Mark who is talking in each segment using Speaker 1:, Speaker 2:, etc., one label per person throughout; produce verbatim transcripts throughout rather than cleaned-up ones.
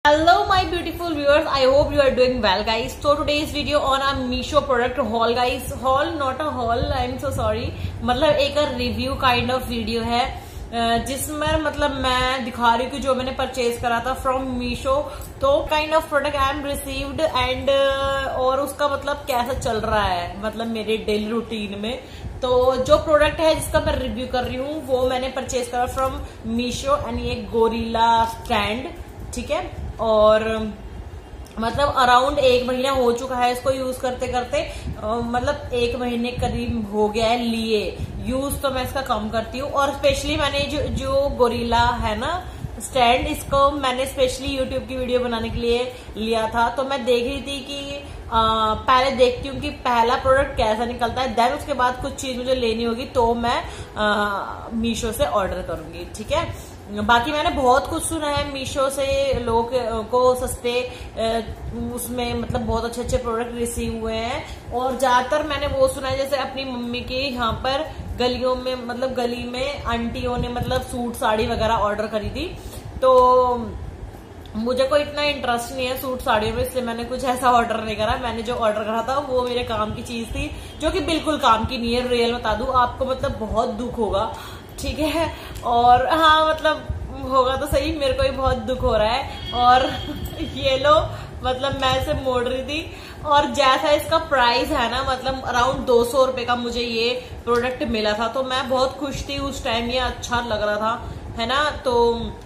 Speaker 1: Hello my beautiful viewers, I hope you are doing well guys. So today's video on a Meesho product haul guys. Haul not a haul, I am so sorry. मतलब एक review kind of video है जिसमें मतलब मैं दिखा रही हूँ कि जो मैंने परचेज करा था फ्रॉम मीशो, तो kind of product I am received and और उसका मतलब कैसा चल रहा है मतलब मेरे डेली रूटीन में। तो जो प्रोडक्ट है जिसका मैं रिव्यू कर रही हूँ वो मैंने परचेज करा फ्रॉम मीशो एंड ये गोरिल्ला स्टैंड, ठीक है। और मतलब अराउंड एक महीना हो चुका है इसको यूज करते करते, मतलब एक महीने करीब हो गया है लिए यूज, तो मैं इसका कम करती हूँ। और स्पेशली मैंने जो जो गोरिल्ला है ना स्टैंड, इसको मैंने स्पेशली यूट्यूब की वीडियो बनाने के लिए लिया था। तो मैं देख रही थी कि आ, पहले देखती हूँ कि पहला प्रोडक्ट कैसा निकलता है, देन उसके बाद कुछ चीज मुझे लेनी होगी तो मैं मीशो से ऑर्डर करूंगी, ठीक है। बाकी मैंने बहुत कुछ सुना है मीशो से, लोग को सस्ते उसमें मतलब बहुत अच्छे अच्छे प्रोडक्ट रिसीव हुए हैं। और ज्यादातर मैंने वो सुना है जैसे अपनी मम्मी के यहाँ पर गलियों में मतलब गली में आंटियों ने मतलब सूट साड़ी वगैरह ऑर्डर करी थी। तो मुझे कोई इतना इंटरेस्ट नहीं है सूट साड़ियों में, इसलिए मैंने कुछ ऐसा ऑर्डर नहीं करा। मैंने जो ऑर्डर करा था वो मेरे काम की चीज थी जो कि बिल्कुल काम की नहीं है। रियल बता दूं आपको, मतलब बहुत दुख होगा, ठीक है। और हाँ मतलब होगा तो सही, मेरे को भी बहुत दुख हो रहा है। और ये लो मतलब मैं इसे मोड़ रही थी और जैसा इसका प्राइस है ना मतलब अराउंड दो सौ रुपए का मुझे ये प्रोडक्ट मिला था, तो मैं बहुत खुश थी उस टाइम, ये अच्छा लग रहा था, है ना। तो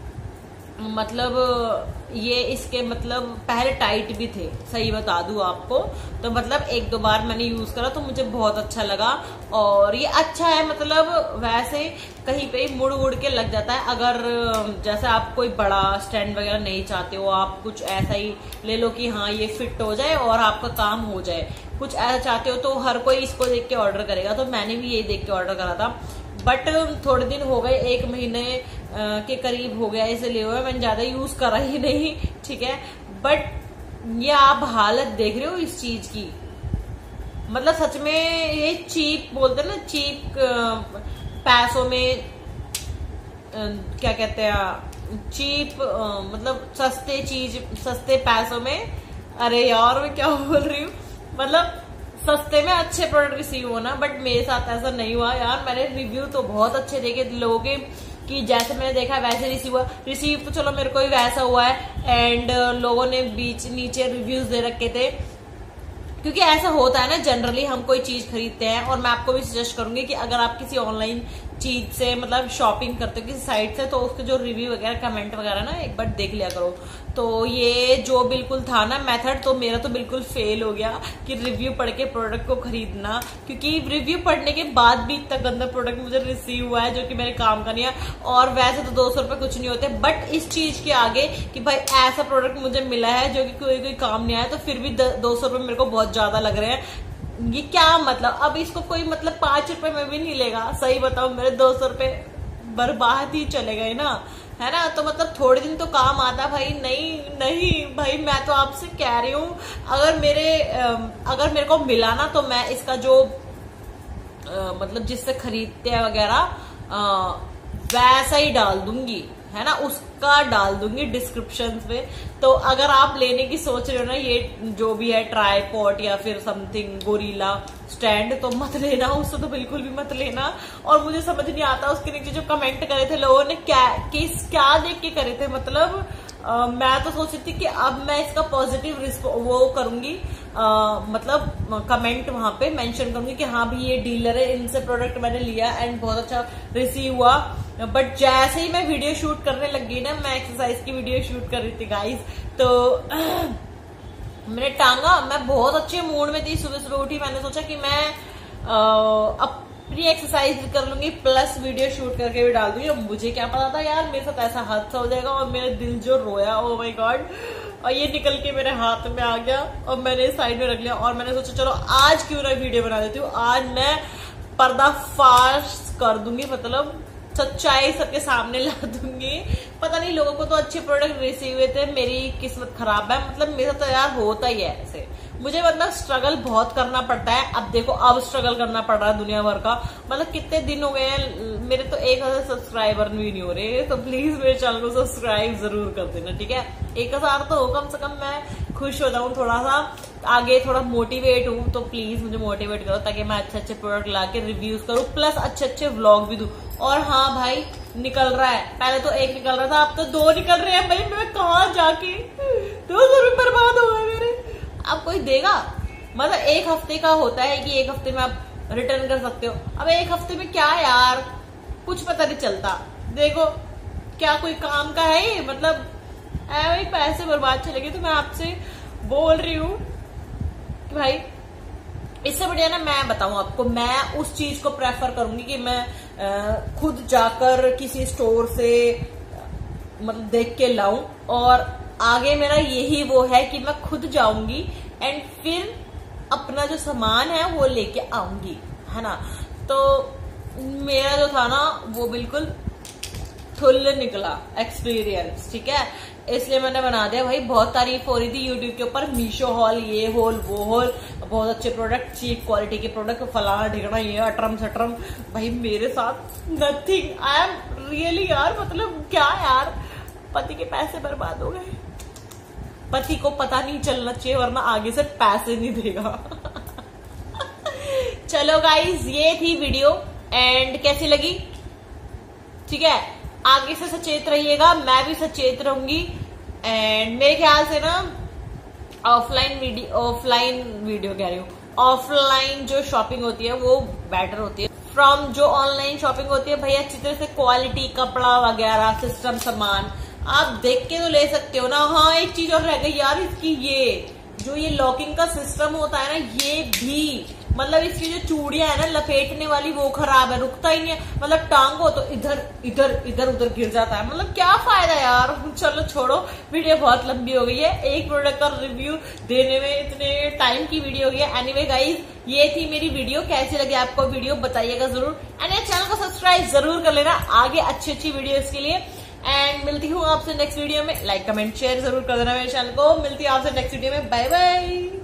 Speaker 1: मतलब ये इसके मतलब पहले टाइट भी थे, सही बता दूं आपको। तो मतलब एक दो बार मैंने यूज करा तो मुझे बहुत अच्छा लगा। और ये अच्छा है मतलब वैसे कहीं पे मुड़ उड़ के लग जाता है। अगर जैसे आप कोई बड़ा स्टैंड वगैरह नहीं चाहते हो, आप कुछ ऐसा ही ले लो कि हाँ ये फिट हो जाए और आपका काम हो जाए, कुछ ऐसा चाहते हो तो हर कोई इसको देख के ऑर्डर करेगा। तो मैंने भी ये देख के ऑर्डर करा था, बट थोड़े दिन हो गए, एक महीने के करीब हो गया इसे लिए हुए, मैंने ज्यादा यूज करा ही नहीं, ठीक है। बट ये आप हालत देख रहे हो इस चीज की, मतलब सच में ये चीप बोलते हैं ना, चीप पैसों में क्या कहते हैं, चीप मतलब सस्ते चीज सस्ते पैसों में। अरे यार मैं क्या बोल रही हूँ, मतलब सस्ते में अच्छे प्रोडक्ट रिसीव होना, बट मेरे साथ ऐसा नहीं हुआ यार। मैंने रिव्यू तो बहुत अच्छे देखे लोगों के कि जैसे मैंने देखा वैसे रिसीव हुआ। रिसीव तो चलो मेरे को भी वैसा हुआ है, एंड लोगों ने बीच नीचे रिव्यूज दे रखे थे, क्योंकि ऐसा होता है ना जनरली हम कोई चीज खरीदते हैं। और मैं आपको भी सजेस्ट करूंगी कि अगर आप किसी ऑनलाइन चीज से मतलब शॉपिंग करते हो किसी साइट से, तो उसके जो रिव्यू वगैरह कमेंट वगैरह ना एक बार देख लिया करो। तो ये जो बिल्कुल था ना मेथड, तो मेरा तो बिल्कुल फेल हो गया कि रिव्यू पढ़ के प्रोडक्ट को खरीदना, क्योंकि रिव्यू पढ़ने के बाद भी इतना गंदा प्रोडक्ट मुझे रिसीव हुआ है जो कि मेरे काम का नहीं है। और वैसे तो दो सौ रुपए कुछ नहीं होते, बट इस चीज के आगे कि भाई ऐसा प्रोडक्ट मुझे मिला है जो कि कोई कोई काम नहीं आया, तो फिर भी दो सौ रुपए मेरे को बहुत ज्यादा लग रहे हैं। ये क्या मतलब, अब इसको कोई मतलब पांच रुपए में भी नहीं लेगा, सही बताओ मेरे दो सौ रुपए बर्बाद ही चले गए ना, है ना। तो मतलब थोड़े दिन तो काम आता भाई, नहीं नहीं भाई मैं तो आपसे कह रही हूँ, अगर मेरे अगर मेरे को मिला ना तो मैं इसका जो आ, मतलब जिससे खरीदते हैं वगैरह वैसा ही डाल दूंगी, है ना, उसका डाल दूंगी डिस्क्रिप्शन में। तो अगर आप लेने की सोच रहे हो ना ये जो भी है ट्राईपॉड या फिर समथिंग गोरिल्ला स्टैंड, तो मत लेना, उससे तो बिल्कुल भी मत लेना। और मुझे समझ नहीं आता उसके नीचे जो कमेंट करे थे लोगों ने, क्या किस क्या देख के करे थे, मतलब आ, मैं तो सोच रही थी कि अब मैं इसका पॉजिटिव वो करूंगी, आ, मतलब कमेंट वहां पे मेंशन करूंगी कि हाँ भी ये डीलर है, इनसे प्रोडक्ट मैंने लिया एंड बहुत अच्छा रिसीव हुआ। बट जैसे ही मैं वीडियो शूट करने लग गई ना, मैं एक्सरसाइज की वीडियो शूट कर रही थी गाइस, तो मैंने टांगा, मैं बहुत अच्छे मूड में थी, सुबह सुबह उठी, मैंने सोचा कि मैं अपनी एक्सरसाइज भी कर लूंगी प्लस वीडियो शूट करके भी डाल दूंगी। अब मुझे क्या पता था यार मेरे साथ ऐसा हादसा हो जाएगा, और मेरा दिल जो रोया, ओ माय गॉड, और ये निकल के मेरे हाथ में आ गया और मैंने साइड में रख लिया। और मैंने सोचा चलो आज क्यों ना वीडियो बना देती हूँ, आज मैं पर्दाफाश कर दूंगी, मतलब सच्चाई सबके सामने ला दूंगी। पता नहीं लोगों को तो अच्छे प्रोडक्ट रिसीव हुए थे, मेरी किस्मत खराब है, मतलब मेरा तो यार होता ही है ऐसे, मुझे मतलब स्ट्रगल बहुत करना पड़ता है। अब देखो अब स्ट्रगल करना पड़ रहा है दुनिया भर का। मतलब कितने दिन हो गए हैं, मेरे तो एक हजार सब्सक्राइबर भी नहीं हो रहे, तो प्लीज मेरे चैनल को सब्सक्राइब जरूर कर देना, ठीक है। एक हजार तो हो कम से कम, मैं खुश हो जाऊं, थोड़ा सा आगे थोड़ा मोटिवेट हूं। तो प्लीज मुझे मोटिवेट करो ताकि मैं अच्छे अच्छे प्रोडक्ट ला के रिव्यूज करूं, प्लस अच्छे अच्छे व्लॉग भी दूं। और हाँ भाई, निकल रहा है, पहले तो एक निकल रहा था, अब तो दो निकल रहे हैं। भाई मैं कहाँ जाके दो सौ रुपये बर्बाद हो गए मेरे। अब कोई देगा? मतलब एक हफ्ते का होता है कि एक हफ्ते में आप रिटर्न कर सकते हो। अब एक हफ्ते में क्या यार, कुछ पता नहीं चलता। देखो क्या कोई काम का है ये? मतलब ऐ भाई पैसे बर्बाद चले गए। तो मैं आपसे बोल रही हूँ कि भाई इससे बढ़िया ना मैं बताऊं आपको, मैं उस चीज को प्रेफर करूंगी कि मैं खुद जाकर किसी स्टोर से मतलब देख के लाऊं। और आगे मेरा यही वो है कि मैं खुद जाऊंगी एंड फिर अपना जो सामान है वो लेके आऊंगी, है ना। तो मेरा जो था ना वो बिल्कुल थुल निकला एक्सपीरियंस, ठीक है। इसलिए मैंने बना दिया। भाई बहुत तारीफ हो रही थी यूट्यूब के ऊपर, मीशो हॉल, ये हॉल वो हॉल, बहुत अच्छे प्रोडक्ट, चीप क्वालिटी के प्रोडक्ट, फलाना ढिकना, ये अटरम सटरम। भाई मेरे साथ नथिंग, आई एम रियली यार, मतलब क्या यार, पति के पैसे बर्बाद हो गए। पति को पता नहीं चलना चाहिए वरना आगे से पैसे नहीं देगा। चलो गाइज, ये थी वीडियो एंड कैसी लगी, ठीक है। आगे से सचेत रहिएगा, मैं भी सचेत रहूंगी। एंड मेरे ख्याल से ना ऑफलाइन वीडियो ऑफलाइन वीडियो कह रही हूँ ऑफलाइन जो शॉपिंग होती है वो बेटर होती है फ्रॉम जो ऑनलाइन शॉपिंग होती है। भाई अच्छी तरह से क्वालिटी, कपड़ा वगैरह, सिस्टम, सामान आप देख के तो ले सकते हो ना। हाँ एक चीज और रह गई यार, इसकी ये जो ये लॉकिंग का सिस्टम होता है ना, ये भी मतलब इसकी जो चूड़ियां है ना लपेटने वाली, वो खराब है, रुकता ही नहीं है। मतलब टांगो तो इधर इधर इधर उधर गिर जाता है। मतलब क्या फायदा यार। चलो छोड़ो, वीडियो बहुत लंबी हो गई है, एक प्रोडक्ट का रिव्यू देने में इतने टाइम की वीडियो हो गई है। एनीवे गाइज, ये थी मेरी वीडियो, कैसी लगी आपको वीडियो बताइएगा जरूर। एंड चैनल को सब्सक्राइब जरूर कर लेना आगे अच्छी अच्छी वीडियो के लिए। एंड मिलती हूँ आपसे नेक्स्ट वीडियो में। लाइक कमेंट शेयर जरूर कर देना मेरे चैनल को। मिलती हूँ आपसे नेक्स्ट वीडियो में। Bye bye.